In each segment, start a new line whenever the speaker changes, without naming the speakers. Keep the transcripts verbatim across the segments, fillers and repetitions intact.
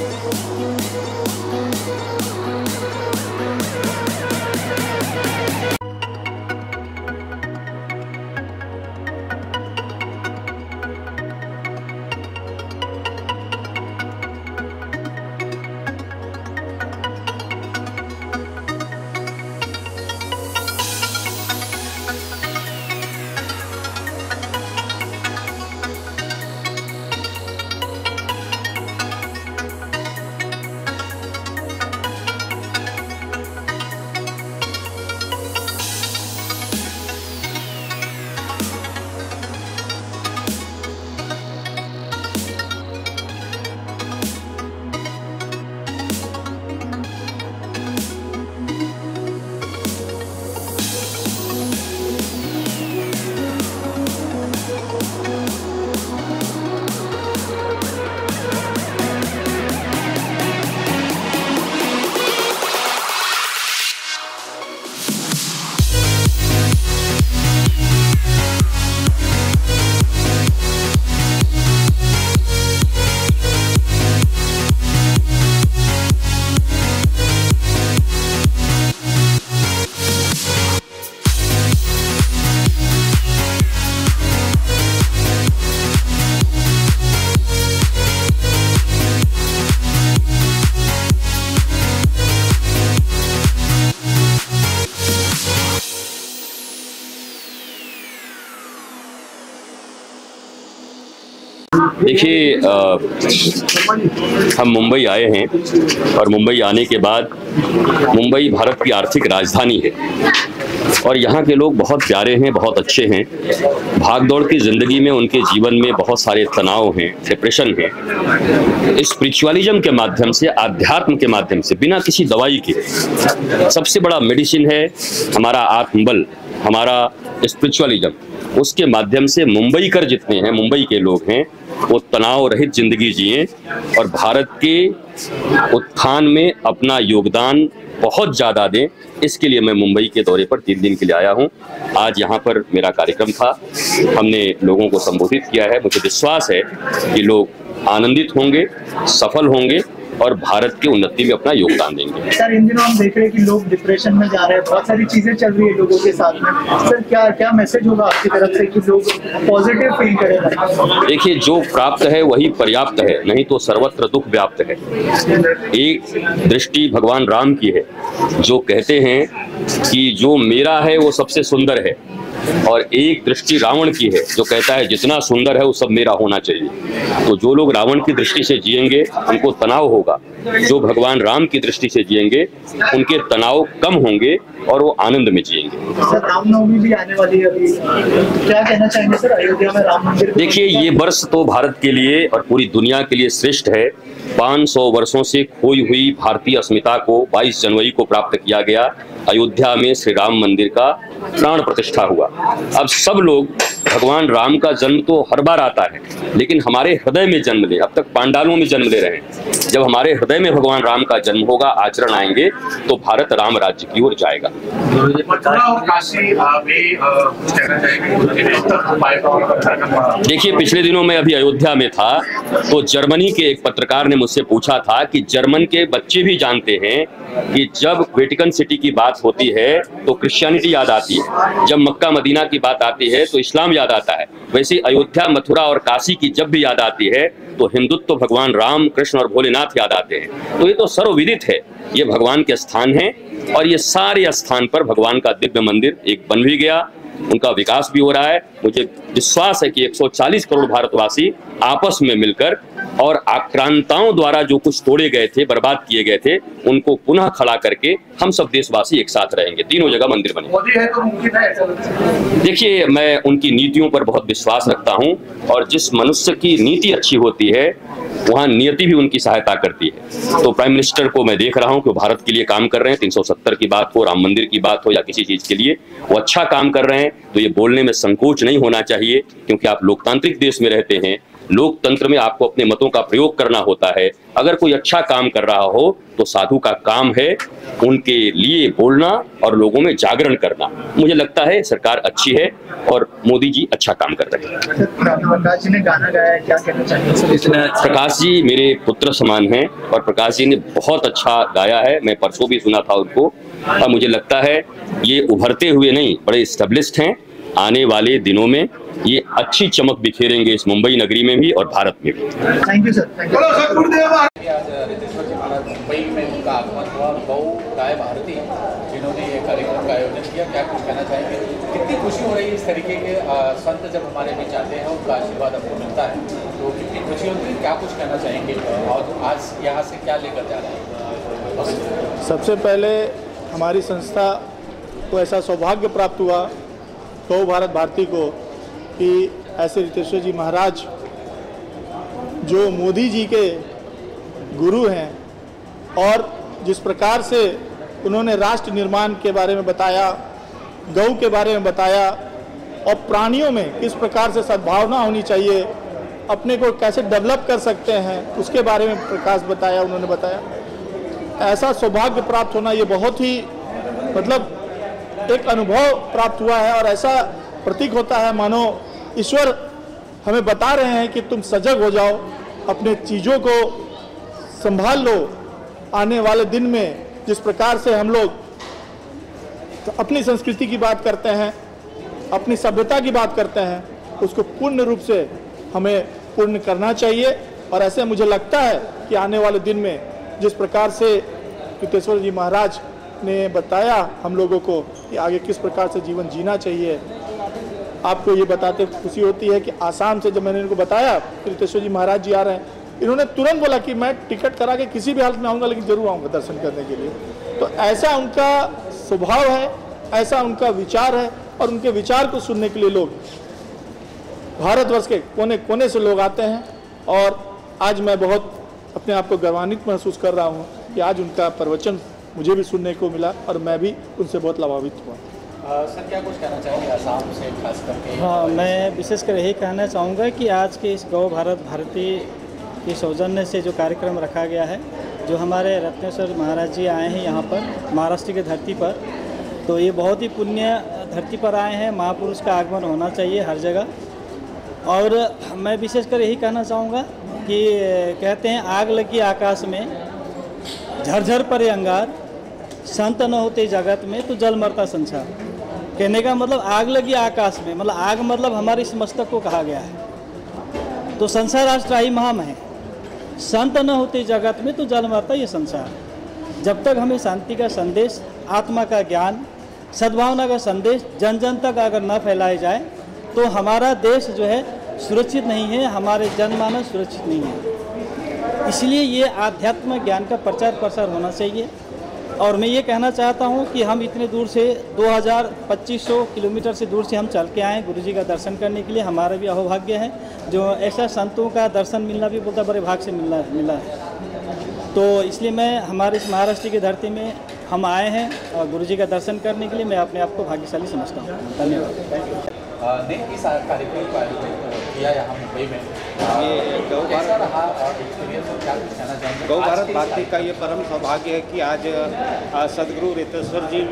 देखिए, हम मुंबई आए हैं और मुंबई आने के बाद मुंबई भारत की आर्थिक राजधानी है और यहाँ के लोग बहुत प्यारे हैं, बहुत अच्छे हैं। भागदौड़ की ज़िंदगी में उनके जीवन में बहुत सारे तनाव हैं, डिप्रेशन है। स्पिरिचुअलिज्म के माध्यम से, अध्यात्म के माध्यम से, बिना किसी दवाई के, सबसे बड़ा मेडिसिन है हमारा आत्मबल, हमारा स्पिरिचुअलिज्म। उसके माध्यम से मुंबई कर जितने हैं, मुंबई के लोग हैं, वो तनाव रहित जिंदगी जिए और भारत के उत्थान में अपना योगदान बहुत ज़्यादा दें। इसके लिए मैं मुंबई के दौरे पर तीन दिन के लिए आया हूं। आज यहां पर मेरा कार्यक्रम था, हमने लोगों को संबोधित किया है। मुझे विश्वास है कि लोग आनंदित होंगे, सफल होंगे और भारत की उन्नति में अपना योगदान देंगे।
सर, इन दिनों हम देख रहे हैं कि लोग डिप्रेशन में जा रहे हैं, बहुत सारी चीजें चल रही है लोगों के साथ में। सर, क्या क्या मैसेज होगा आपकी तरफ से कि लोग पॉजिटिव फील करें?
देखिए, जो प्राप्त है वही पर्याप्त है, नहीं तो सर्वत्र दुख व्याप्त है। एक दृष्टि भगवान राम की है, जो कहते हैं कि जो मेरा है वो सबसे सुंदर है, और एक दृष्टि रावण की है, जो कहता है जितना सुंदर है वो सब मेरा होना चाहिए। तो जो लोग रावण की दृष्टि से जिएंगे उनको तनाव होगा, जो भगवान राम की दृष्टि से जिएंगे उनके तनाव कम होंगे और वो आनंद में जिएंगे।
सर, रामनवमी भी आने वाली है, अभी क्या कहना चाहेंगे सर अयोध्या में राम मंदिर?
देखिए, ये वर्ष तो भारत के लिए और पूरी दुनिया के लिए श्रेष्ठ है। पाँच सौ वर्षों से खोई हुई भारतीय अस्मिता को बाईस जनवरी को प्राप्त किया गया। अयोध्या में श्री राम मंदिर का प्राण प्रतिष्ठा हुआ। अब सब लोग, भगवान राम का जन्म तो हर बार आता है, लेकिन हमारे हृदय में जन्म ले। अब तक पांडालों में जन्म ले रहे हैं, जब हमारे हृदय में भगवान राम का जन्म होगा, आचरण आएंगे, तो भारत राम राज्य की ओर जाएगा। देखिए, पिछले दिनों मैं अभी अयोध्या में था, तो जर्मनी के एक पत्रकार ने मुझसे पूछा था कि जर्मन के बच्चे भी जानते हैं कि जब वेटिकन सिटी की बात होती है तो क्रिश्चियनिटी याद आती है, जब मक्का मदीना की बात आती है तो इस्लाम याद आता है। वैसे अयोध्या, मथुरा और काशी की जब भी याद आती है तो हिंदुत्व तो भगवान राम, कृष्ण और भोलेनाथ याद आते हैं। तो ये तो सर्वविदित है, ये भगवान के स्थान हैं और ये सारे स्थान पर भगवान का दिव्य मंदिर एक बन भी गया, उनका विकास भी हो रहा है। मुझे विश्वास है कि एक सौ चालीस करोड़ भारतवासी आपस में मिलकर और आक्रांताओं द्वारा जो कुछ तोड़े गए थे, बर्बाद किए गए थे, उनको पुनः खड़ा करके हम सब देशवासी एक साथ रहेंगे। तीनों जगह मंदिर बने।
मोदी है तो मुमकिन है ऐसा लगता है?
देखिए, मैं उनकी नीतियों पर बहुत विश्वास रखता हूं और जिस मनुष्य की नीति अच्छी होती है वहाँ नियति भी उनकी सहायता करती है। तो प्राइम मिनिस्टर को मैं देख रहा हूं कि वो भारत के लिए काम कर रहे हैं। तीन सौ सत्तर की बात हो, राम मंदिर की बात हो या किसी चीज के लिए, वो अच्छा काम कर रहे हैं। तो ये बोलने में संकोच नहीं होना चाहिए, क्योंकि आप लोकतांत्रिक देश में रहते हैं, लोकतंत्र में आपको अपने मतों का प्रयोग करना होता है। अगर कोई अच्छा काम कर रहा हो तो साधु का काम है उनके लिए बोलना और लोगों में जागरण करना। मुझे लगता है सरकार अच्छी है और मोदी जी अच्छा काम कर रहे हैं।
प्रकाश जी ने गाना गाया है, क्या कहना चाहिए?
प्रकाश जी मेरे पुत्र समान हैं और प्रकाश जी ने बहुत अच्छा गाया है। मैं परसों भी सुना था उनको और मुझे लगता है ये उभरते हुए नहीं, बड़े स्टेब्लिश्ड हैं। आने वाले दिनों में ये अच्छी चमक बिखेरेंगे इस मुंबई नगरी में भी और भारत में भी।
Thank you sir. Thank you.
आज रितेश्वर जी महाराज मुंबई में उनका आगमन हुआ, गौ गाय भारती जिन्होंने ये कार्यक्रम का आयोजन किया, क्या कुछ कहना चाहेंगे? कितनी खुशी हो रही है इस तरीके के आ, संत जब हमारे बीच आते हैं, उनका आशीर्वाद हमको मिलता है तो कितनी खुशी होती है, क्या कुछ कहना चाहेंगे? और आज यहाँ से क्या लेकर जा रहे हैं?
सबसे पहले हमारी संस्था को ऐसा सौभाग्य प्राप्त हुआ गौ भारत भारती को कि ऐसे रितेश्वर जी महाराज जो मोदी जी के गुरु हैं और जिस प्रकार से उन्होंने राष्ट्र निर्माण के बारे में बताया, गौ के बारे में बताया और प्राणियों में किस प्रकार से सद्भावना होनी चाहिए, अपने को कैसे डेवलप कर सकते हैं उसके बारे में प्रकाश बताया उन्होंने बताया। ऐसा सौभाग्य प्राप्त होना ये बहुत ही मतलब एक अनुभव प्राप्त हुआ है और ऐसा प्रतीक होता है मानो ईश्वर हमें बता रहे हैं कि तुम सजग हो जाओ, अपने चीज़ों को संभाल लो। आने वाले दिन में जिस प्रकार से हम लोग तो अपनी संस्कृति की बात करते हैं, अपनी सभ्यता की बात करते हैं, उसको पूर्ण रूप से हमें पूर्ण करना चाहिए। और ऐसे मुझे लगता है कि आने वाले दिन में जिस प्रकार से रितेश्वर जी महाराज ने बताया हम लोगों को कि आगे किस प्रकार से जीवन जीना चाहिए, आपको ये बताते खुशी होती है कि आसाम से जब मैंने इनको बताया कि रितेश्वर जी महाराज जी आ रहे हैं, इन्होंने तुरंत बोला कि मैं टिकट करा के किसी भी हालत में आऊँगा, लेकिन जरूर आऊँगा दर्शन करने के लिए। तो ऐसा उनका स्वभाव है, ऐसा उनका विचार है और उनके विचार को सुनने के लिए लोग भारतवर्ष के कोने कोने से लोग आते हैं। और आज मैं बहुत अपने आप को गौरवान्वित महसूस कर रहा हूँ कि आज उनका प्रवचन मुझे भी सुनने को मिला और मैं भी उनसे बहुत लाभान्वित हुआ।
सर क्या कुछ कहना चाहेंगे आसाम से खास करके?
हाँ, मैं विशेषकर यही कहना चाहूँगा कि आज के इस गौ भारत भारती के सौजन्य से जो कार्यक्रम रखा गया है, जो हमारे रत्नेश्वर महाराज जी आए हैं यहाँ पर महाराष्ट्र की धरती पर, तो ये बहुत ही पुण्य धरती पर आए हैं। महापुरुष का आगमन होना चाहिए हर जगह। और मैं विशेषकर यही कहना चाहूँगा कि कहते हैं आग लगी आकाश में झरझर पर अंगार, संत न होते जगत में तो जल मरता संसार। कहने का मतलब आग लगी आकाश में, मतलब आग मतलब हमारे इस मस्तक को कहा गया है। तो संसार आज त्राही महाम है, संत न होते जगत में तो जल मरता ये संसार। जब तक हमें शांति का संदेश, आत्मा का ज्ञान, सद्भावना का संदेश जन जन तक अगर न फैलाया जाए तो हमारा देश जो है सुरक्षित नहीं है, हमारे जनमानस सुरक्षित नहीं है। इसलिए ये आध्यात्म ज्ञान का प्रचार प्रसार होना चाहिए। और मैं ये कहना चाहता हूँ कि हम इतने दूर से दो हज़ार पच्चीस सौ किलोमीटर से दूर से हम चल के आए गुरु जी का दर्शन करने के लिए। हमारा भी अहोभाग्य है, जो ऐसा संतों का दर्शन मिलना भी बोलता बड़े भाग से मिलना मिला है। तो इसलिए मैं हमारे इस महाराष्ट्र की धरती में हम आए हैं और गुरु जी का दर्शन करने के लिए मैं अपने आप को भाग्यशाली समझता हूँ। धन्यवाद।
ने इस कार्यक्रम का आयोजन किया यहाँ मुंबई में,
ये गौ
कैसा
भारत
रहा और एक्सपीरियंस और क्या कुछ कहना चाहेंगे?
गौ
आज
भारत
के
भारती
इस
का ये परम सौभाग्य है कि आज आ, सदगुरु रितेश्वर जी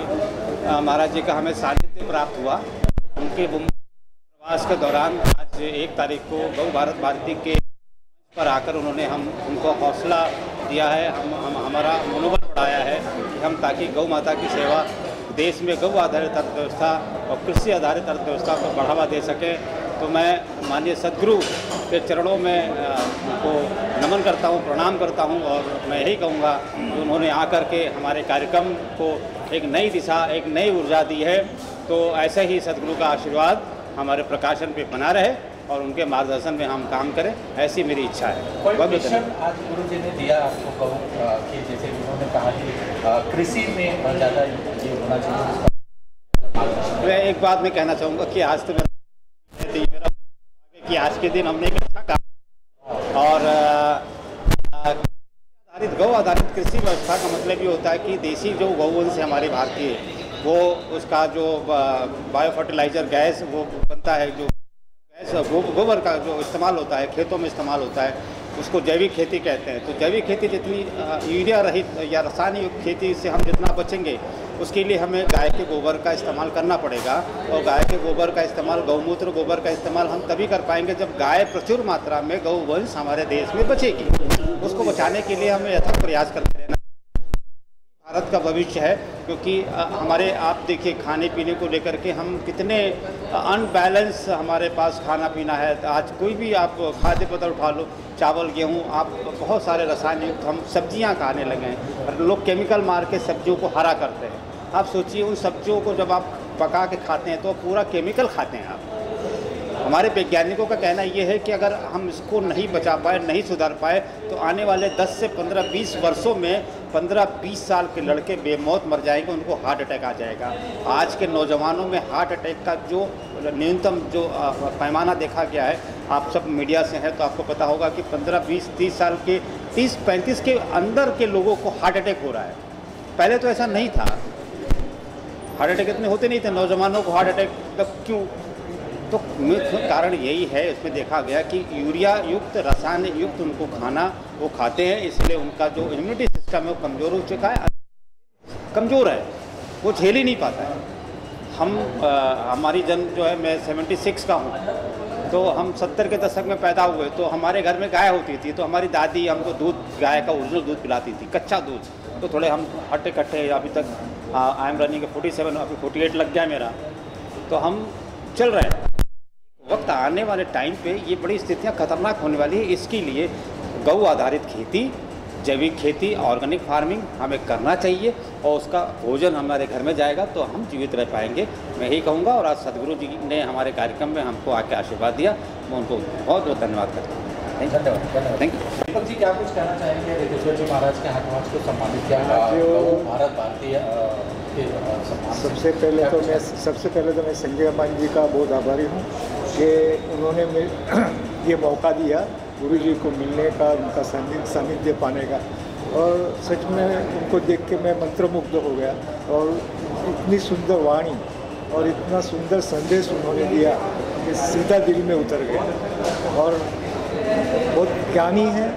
आ, महाराज जी का हमें सानिध्य प्राप्त हुआ। उनके मुंबई प्रवास के दौरान आज एक तारीख को गौ भारत भारती के पर आकर उन्होंने हम उनको हौसला दिया है, हम, हम हमारा मनोबल बढ़ाया है कि हम ताकि गौ माता की सेवा, देश में गौ आधारित अर्थव्यवस्था और कृषि आधारित अर्थव्यवस्था को बढ़ावा दे सकें। तो मैं माननीय सदगुरु के चरणों में उनको नमन करता हूँ, प्रणाम करता हूँ। और मैं यही कहूँगा कि उन्होंने आकर के हमारे कार्यक्रम को एक नई दिशा, एक नई ऊर्जा दी है। तो ऐसे ही सदगुरु का आशीर्वाद हमारे प्रकाशन पे बना रहे और उनके मार्गदर्शन में हम काम करें, ऐसी मेरी इच्छा है।
कोई मिशन आज गुरु जी ने दिया आपको कहूँ कि जैसे उन्होंने कहा कि कृषि में ज़्यादा ये होना चाहिए।
मैं एक बात मैं कहना चाहूँगा कि आज तो मेरा मेरा कि आज के दिन हमने एक अच्छा काम और आधारित गौ आधारित कृषि व्यवस्था का मतलब ये होता है कि देसी जो गौवंश है हमारे भारतीय, वो उसका जो बायो फर्टिलाइजर गैस वो बनता है, जो गो, गोबर का जो इस्तेमाल होता है खेतों में इस्तेमाल होता है उसको जैविक खेती कहते हैं। तो जैविक खेती जितनी यूरिया रहित या रासायनिक खेती से हम जितना बचेंगे उसके लिए हमें गाय के गोबर का इस्तेमाल करना पड़ेगा। और गाय के गोबर का इस्तेमाल, गौमूत्र गोबर का इस्तेमाल हम तभी कर पाएंगे जब गाय प्रचुर मात्रा में गौवंश हमारे देश में बचेगी। उसको बचाने के लिए हमें अथक प्रयास करते रहना भारत का भविष्य है। क्योंकि हमारे आप देखिए खाने पीने को लेकर के हम कितने अनबैलेंस हमारे पास खाना पीना है। आज कोई भी आप खाद्य पदार्थ उठा लो, चावल गेहूँ, आप बहुत सारे रासायन युक्त हम सब्जियां खाने लगे हैं और लोग केमिकल मार के सब्जियों को हरा करते हैं। आप सोचिए उन सब्जियों को जब आप पका के खाते हैं तो पूरा केमिकल खाते हैं आप। हमारे वैज्ञानिकों का कहना ये है कि अगर हम इसको नहीं बचा पाए, नहीं सुधार पाए तो आने वाले दस से पंद्रह बीस वर्षों में पंद्रह बीस साल के लड़के बेमौत मर जाएंगे, उनको हार्ट अटैक आ जाएगा। आज के नौजवानों में हार्ट अटैक का जो न्यूनतम जो पैमाना देखा गया है, आप सब मीडिया से हैं तो आपको पता होगा कि पंद्रह बीस तीस साल के तीस पैंतीस के अंदर के लोगों को हार्ट अटैक हो रहा है। पहले तो ऐसा नहीं था, हार्ट अटैक इतने होते नहीं थे नौजवानों को हार्ट अटैक। तब क्यों? तो मुख्य कारण यही है, इसमें देखा गया कि यूरिया युक्त रसायन युक्त उनको खाना वो खाते हैं, इसलिए उनका जो इम्यूनिटी सिस्टम है वो कमज़ोर हो चुका है, कमज़ोर है, वो झेल ही नहीं पाता है। हम आ, हमारी जन्म जो है, मैं सेवेंटी सिक्स का हूँ, तो हम सत्तर के दशक में पैदा हुए तो हमारे घर में गाय होती थी, तो हमारी दादी हमको दूध, गाय का ओरिजिनल दूध पिलाती थी, कच्चा दूध। तो थोड़े हम हट्टे कट्टे, अभी तक I am running forty seven, अभी फोर्टी एट लग गया मेरा, तो हम चल रहे हैं। वक्त आने वाले टाइम पे ये बड़ी स्थितियाँ खतरनाक होने वाली है। इसके लिए गौ आधारित खेती, जैविक खेती, ऑर्गेनिक फार्मिंग हमें करना चाहिए और उसका भोजन हमारे घर में जाएगा तो हम जीवित रह पाएंगे। मैं यही कहूँगा। और आज सदगुरु जी ने हमारे कार्यक्रम में हमको आके आशीर्वाद दिया, मैं उनको बहुत बहुत धन्यवाद करता हूँ। धन्यवाद, थैंक यू।
दीपक जी क्या कुछ कहना चाहेंगे? रितेश्वर जी महाराज के हाथों को सम्मानित किया गौ भारत भारतीय
सबसे पहले तो मैं सबसे पहले तो मैं संजय अम्बानी जी का बहुत आभारी हूँ कि उन्होंने ये मौका दिया गुरु जी को मिलने का, उनका सानिध्य पाने का। और सच में उनको देख के मैं मंत्रमुग्ध हो गया और इतनी सुंदर वाणी और इतना सुंदर संदेश उन्होंने दिया कि सीधा दिल में उतर गया। और बहुत ज्ञानी है,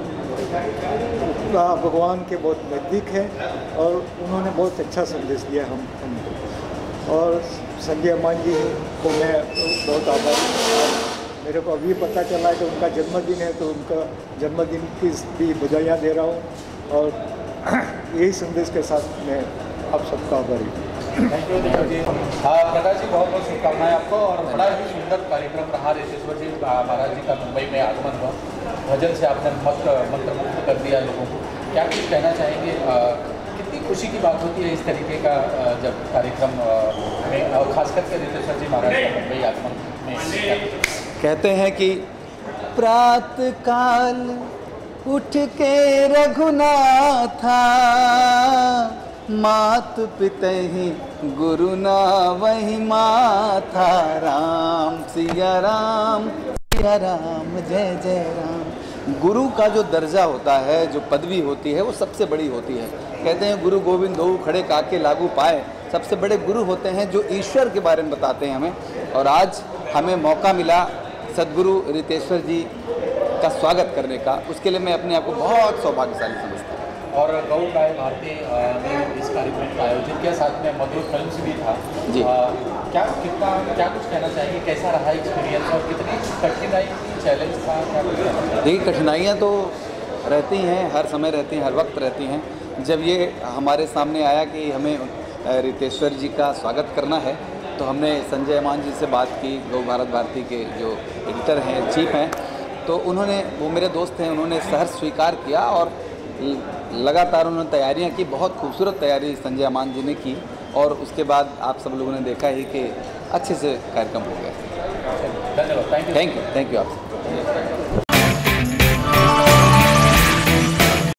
भगवान के बहुत नज़दीक है और उन्होंने बहुत अच्छा संदेश दिया हम हमको। और संजय अम्बानी जी को मैं बहुत आभारी हूँ। मेरे को अभी पता चला है कि उनका जन्मदिन है, तो उनका जन्मदिन की भी बधाइयाँ दे रहा हूँ और यही संदेश के साथ मैं आप सबका आभारी हूँ।
Thank you Deepak ji. हाँ प्रकाश जी, बहुत बहुत शुभकामनाएं आपको। और बड़ा ही सुंदर कार्यक्रम रहा। रितेश्वर जी महाराज जी का मुंबई में आगमन हुआ, भजन से आपने मत मंत्रमुग्ध कर दिया लोगों को। क्या कुछ कहना चाहेंगे? आ, कितनी खुशी की बात होती है इस तरीके का आ, जब कार्यक्रम में, और खास करके रितेश्वर जी महाराज का मुंबई आगमन में।
कहते हैं कि प्रातः काल उठ के रघुनाथा, मात पितहि गुरु ना वही माथा, राम सिया राम सिया राम जय जय राम। गुरु का जो दर्जा होता है, जो पदवी होती है, वो सबसे बड़ी होती है। कहते हैं गुरु गोविंद हो खड़े काके लागू पाए। सबसे बड़े गुरु होते हैं जो ईश्वर के बारे में बताते हैं हमें। और आज हमें मौका मिला सदगुरु रितेश्वर जी का स्वागत करने का, उसके लिए मैं अपने आप को बहुत सौभाग्यशाली समझता हूँ।
और गौ गाय भारती ने इस कार्यक्रम का आयोजन किया, साथ में मधुर फिल्म्स भी था
जी।
आ, क्या कितना क्या कुछ कहना चाहेंगे? कैसा रहा एक्सपीरियंस और कितनी कठिनाई चैलेंज था? क्या कुछ कहना चाहेंगे?
देखिए, कठिनाइयाँ तो रहती हैं, हर समय रहती हैं, हर वक्त रहती हैं। जब ये हमारे सामने आया कि हमें रितेश्वर जी का स्वागत करना है, तो हमने संजय अम्बानी जी से बात की, गौ भारत भारती के जो एडिटर हैं, चीफ हैं, तो उन्होंने, वो मेरे दोस्त हैं, उन्होंने सहर्ष स्वीकार किया और लगातार उन्होंने तैयारियां की। बहुत खूबसूरत तैयारी संजय अम्बानी जी ने की और उसके बाद आप सब लोगों ने देखा ही कि अच्छे से कार्यक्रम हो गया।
धन्यवाद, thank you
thank you thank you आपसे।